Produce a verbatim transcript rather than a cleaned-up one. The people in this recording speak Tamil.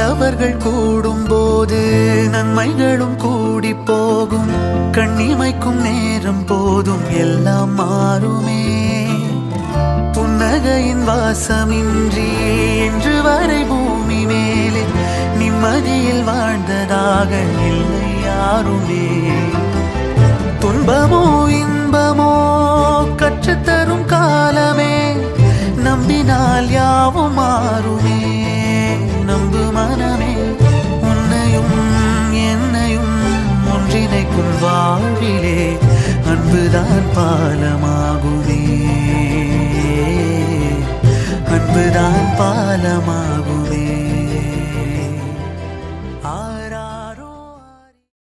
நல்லவர்கள் கூடும் போது நன்மைகளும் கூடி போகும். கண்ணிமைக்கும் நேரம் போதும் எல்லாம் மாறுமே. புன்னகையின் வாசமின்றி என்று வரை பூமி மேலே நிம்மதியில் வாழ்ந்ததாக இல்லை யாருமே. துன்பமோ இன்பமோ கற்றுத்தரும் காலமே, நம்பினால் யாவும் மாறுமே. நம்பு மனமே, உன்னையும் என்னையும் ஒன்றிணைக்கும் வாழ்விலே அன்புதான் பாலமாகுமே. அன்புதான் பாலமா